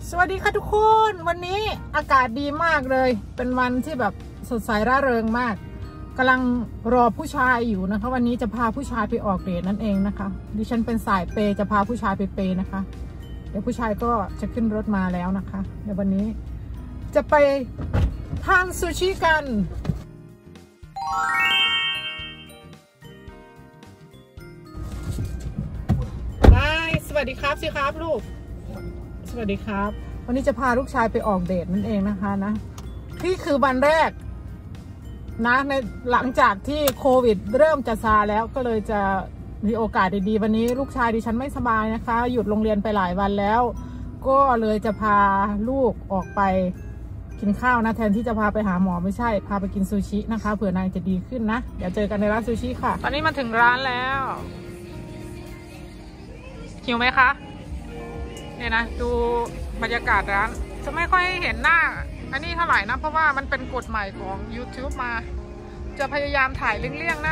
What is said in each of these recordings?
สวัสดีค่ะทุกคนวันนี้อากาศดีมากเลยเป็นวันที่แบบสดใสร่าเริงมากกำลังรอผู้ชายอยู่นะคะวันนี้จะพาผู้ชายไปออกเดทนั่นเองนะคะดิฉันเป็นสายเปย์จะพาผู้ชายไปเปย์นะคะเดี๋ยวผู้ชายก็จะขึ้นรถมาแล้วนะคะเดี๋ยววันนี้จะไปทานซูชิกันสวัสดีครับสิครับลูกสวัสดีครับวันนี้จะพาลูกชายไปออกเดทนั่นเองนะคะนะนี่คือวันแรกนะในหลังจากที่โควิดเริ่มจะซาแล้วก็เลยจะมีโอกาสดีๆวันนี้ลูกชายดิฉันไม่สบายนะคะหยุดโรงเรียนไปหลายวันแล้วก็เลยจะพาลูกออกไปกินข้าวนะแทนที่จะพาไปหาหมอไม่ใช่พาไปกินซูชินะคะเผื่อนางจะดีขึ้นนะเดี๋ยวเจอกันในร้านซูชิค่ะตอนนี้มาถึงร้านแล้วหิวไหมคะเนี่ยนะดูบรรยากาศร้านจะไม่ค่อยเห็นหน้าอันนี้เท่าไหร่นะเพราะว่ามันเป็นกฎใหม่ของ YouTube มาจะพยายามถ่ายเลี่ยงๆหน้า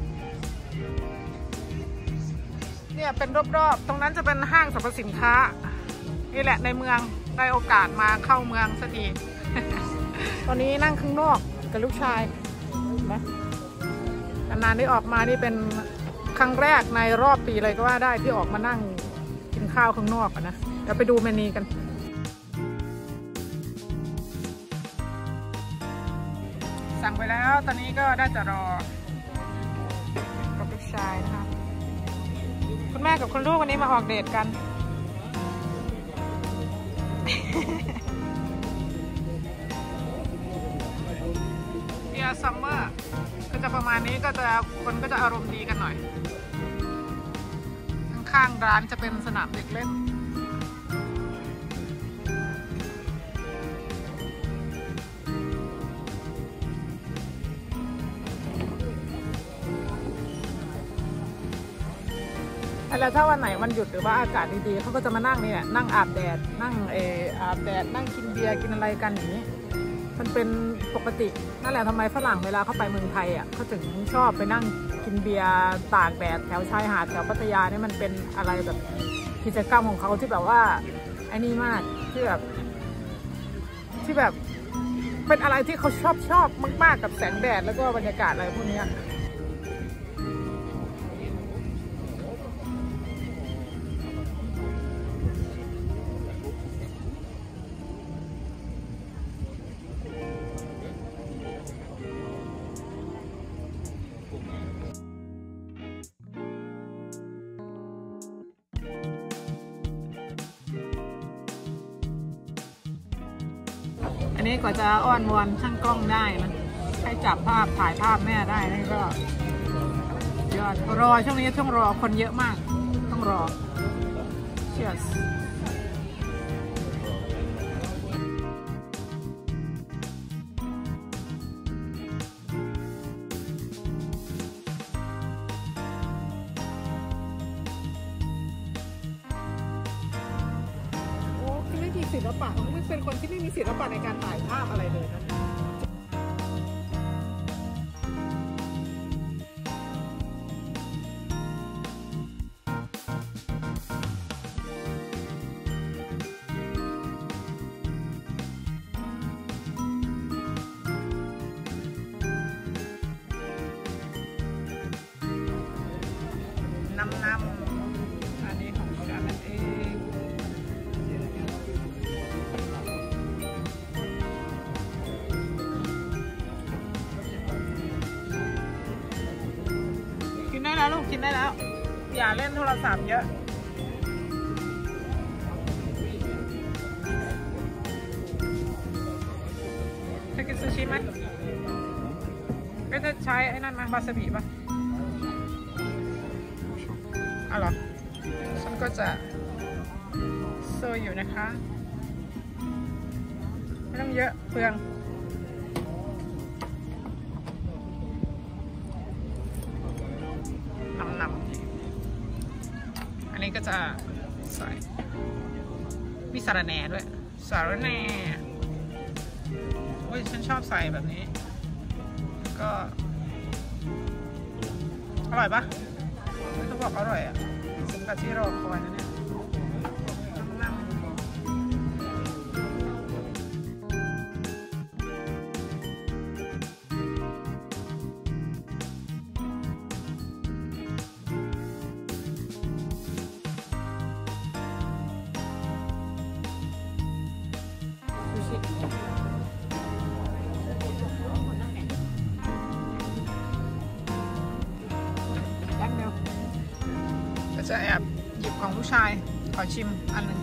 เนี่ยเป็นรอบๆตรงนั้นจะเป็นห้างสรรพสินค้านี่แหละในเมืองได้โอกาสมาเข้าเมืองสักที ตอนนี้นั่งข้างนอกกับลูกชายนะนานๆได้ออกมานี่เป็นครั้งแรกในรอบปีเลยก็ว่าได้ที่ออกมานั่งกินข้าวข้างนอกนะเดี๋ยวไปดูเมนูกันสั่งไปแล้วตอนนี้ก็ได้จะรอกับลูกชายนะคะคุณแม่กับคุณลูกวันนี้มาออกเดทกันเดียซัมเมอร์ก็จะประมาณนี้ก็จะคนก็จะอารมณ์ดีกันหน่อยข้างร้านจะเป็นสนามเด็กเล่นแล้วถ้าวันไหนวันหยุดหรือว่าอากาศดีๆเขาก็จะมานั่งนี่แหละนั่งอาบแดดนั่งอาบแดดนั่งกินเบียร์กินอะไรกันอย่างนี้มันเป็นปกตินั่นแหละทำไมฝรั่งเวลาเขาไปเมืองไทยอ่ะเขาถึงชอบไปนั่งกินเบียร์ตากแดดแถวชายหาดแถวพัทยานี่มันเป็นอะไรแบบกิจกรรมของเขาที่แบบว่าไอ้นี่มากที่แบบเป็นอะไรที่เขาชอบมากๆกับแสงแดดแล้วก็บรรยากาศอะไรพวกนี้อันนี้กว่าจะอ้อนวอนช่างกล้องได้นะให้จับภาพถ่ายภาพแม่ได้นี่ก็ยอดรอช่วงนี้ช่วงรอคนเยอะมากต้องรอ Cheersศิลปะไม่เป็นคนที่ไม่มีศิลปะในการถ่ายภาพอะไรเลยนะน้ำอันนี้ของฉันนั่นเองกินได้แล้วลูกกินได้แล้วอย่าเล่นโทรศัพท์เยอะจะกินซูชิไหมก็จะใช้ไอ้นั่นไหมวาซาบิป่ะอ๋อเหรอฉันก็จะโซยอยู่นะคะไม่ต้องเยอะเปลืองน้ำอันนี้ก็จะใส่มีสาระแหน่ด้วยสาระแหน่โอ้ยฉันชอบใส่แบบนี้ก็อร่อยปะเขาบอกอร่อยอ่ะสมกับที่รอคอยนะเนี่ยจะแอบหยิบของลูกชายขอชิมอันหนึ่ง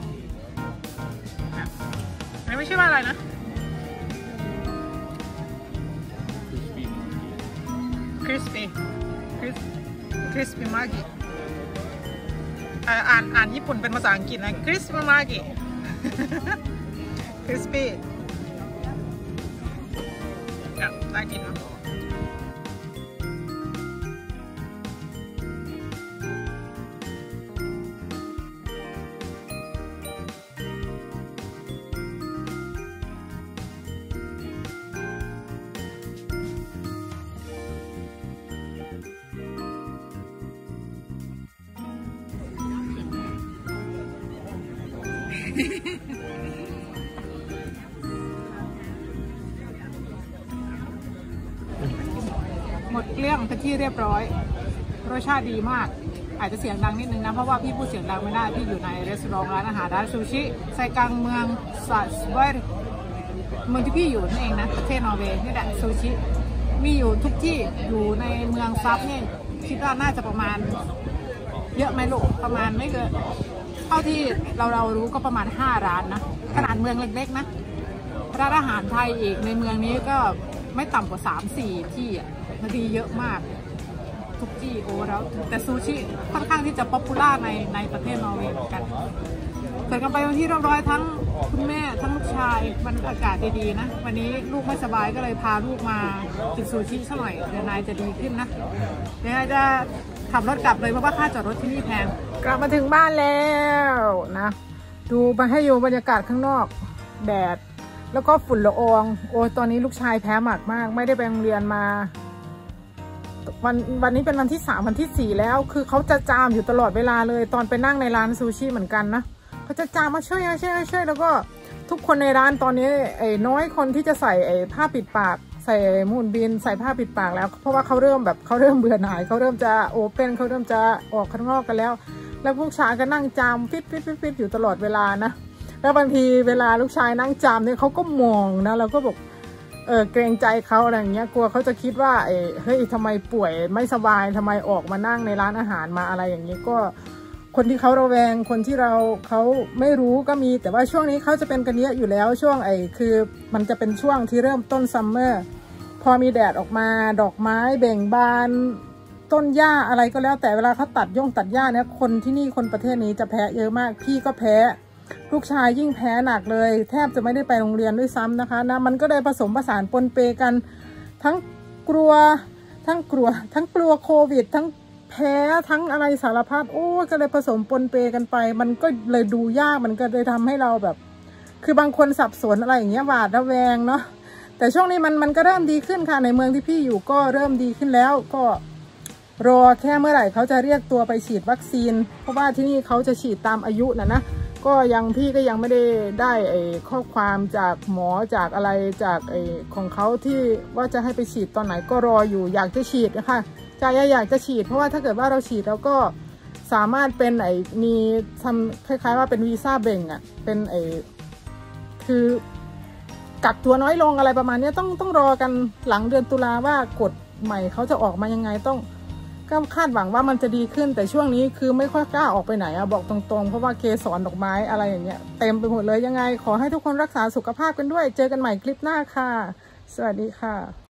อันนี้ไม่ใช่ว่าอะไรนะคริสปี้มากิอ่านญี่ปุ่นเป็นภาษาอังกฤษนะคริสปี้มากิคริสปี้น่ากินนะหมดเกลี้ยงเป็นที่เรียบร้อยรสชาติดีมากอาจจะเสียงดังนิดนึงนะเพราะว่าพี่พูดเสียงดังไม่ได้พี่อยู่ในร้านอาหารร้านซูชิใจกลางเมืองซัสเบอร์เมืองที่พี่อยู่นั่นเองนะประเทศนอร์เวย์นี่แหละซูชิมีอยู่ทุกที่อยู่ในเมืองซับนี่คิดว่าน่าจะประมาณเยอะไหมลูกประมาณไม่เกินเท่าที่เรารู้ก็ประมาณ5ร้านนะขนาดเมืองเล็กๆนะร้านอาหารไทยอีกในเมืองนี้ก็ไม่ต่ำกว่า 3-4 ที่อ่ะดีเยอะมากทุกที่โอ้แล้วแต่ซูชิค่อนข้างที่จะป๊อปปูล่าในประเทศนอร์เวย์เหมือนกันเสร็จกันไปวันที่เรียบร้อยทั้งคุณแม่ทั้งลูกชายมันอากาศดีๆนะวันนี้ลูกไม่สบายก็เลยพาลูกมากินซูชิสักหน่อยเดี๋ยวนายจะดีขึ้นนะเดี๋ยวนายจะขับรถกลับเลยเพราะว่าค่าจอดรถที่นี่แพงกลับมาถึงบ้านแล้วนะดูมาให้อยู่บรรยากาศข้างนอกแดดแล้วก็ฝุ่นละอองโอ้ตอนนี้ลูกชายแพ้หมักมากไม่ได้ไปโรงเรียนมาวันนี้เป็นวันที่3วันที่4แล้วคือเขาจะจามอยู่ตลอดเวลาเลยตอนไปนั่งในร้านซูชิเหมือนกันนะเขาจะจามมาช่วยแล้วก็ทุกคนในร้านตอนนี้ไอ้น้อยคนที่จะใส่ไอ้ผ้าปิดปากใส่มูนบินใส่ผ้าปิดปากแล้วเพราะว่าเขาเริ่มเบื่อหน่ายเขาเริ่มจะโอเพ่นเขาเริ่มจะออกข้างนอกกันแล้วพวกชายก็นั่งจามฟิตอยู่ตลอดเวลานะแล้วบางทีเวลาลูกชายนั่งจามเนี่ยเขาก็มองนะเราก็บอกเกรงใจเขาอะไรอย่างเงี้ยกลัวเขาจะคิดว่าเฮ้ยทำไมป่วยไม่สบายทำไมออกมานั่งในร้านอาหารมาอะไรอย่างนี้ก็คนที่เขาระแวงคนที่เขาไม่รู้ก็มีแต่ว่าช่วงนี้เขาจะเป็นกันเยอะอยู่แล้วช่วงคือมันจะเป็นช่วงที่เริ่มต้นซัมเมอร์พอมีแดดออกมาดอกไม้เบ่งบานต้นหญ้าอะไรก็แล้วแต่เวลาเขาตัดหญ้าเนี่ยคนที่นี่คนประเทศนี้จะแพ้เยอะมากพี่ก็แพ้ลูกชายยิ่งแพ้หนักเลยแทบจะไม่ได้ไปโรงเรียนด้วยซ้ำนะคะนะมันก็เลยผสมผสานปนเปกันทั้งกลัวโควิดทั้งแพ้ทั้งอะไรสารพัดโอ้ก็เลยผสมปนเปกันไปมันก็เลยดูยากมันก็เลยทำให้เราแบบคือบางคนสับสนอะไรอย่างเงี้ยหวาดระแวงเนาะแต่ช่วงนี้มันก็เริ่มดีขึ้นค่ะในเมืองที่พี่อยู่ก็เริ่มดีขึ้นแล้วก็รอแค่เมื่อไหร่เขาจะเรียกตัวไปฉีดวัคซีนเพราะว่าที่นี่เขาจะฉีดตามอายุนะก็พี่ก็ยังไม่ได้ข้อความจากหมอจากอะไรจากของเขาที่ว่าจะให้ไปฉีดตอนไหนก็รออยู่อยากจะฉีดนะคะอยากจะฉีดเพราะว่าถ้าเกิดว่าเราฉีดแล้วก็สามารถเป็นมีทำคล้ายๆว่าเป็นวีซ่าเบ่งอ่ะเป็นคือกักตัวน้อยลงอะไรประมาณนี้ต้องรอกันหลังเดือนตุลาว่ากฎใหม่เขาจะออกมายังไงก็คาดหวังว่ามันจะดีขึ้นแต่ช่วงนี้คือไม่ค่อยกล้าออกไปไหนอะบอกตรงๆเพราะว่าเกสรดอกไม้อะไรอย่างเงี้ยเต็มไปหมดเลยยังไงขอให้ทุกคนรักษาสุขภาพกันด้วยเจอกันใหม่คลิปหน้าค่ะสวัสดีค่ะ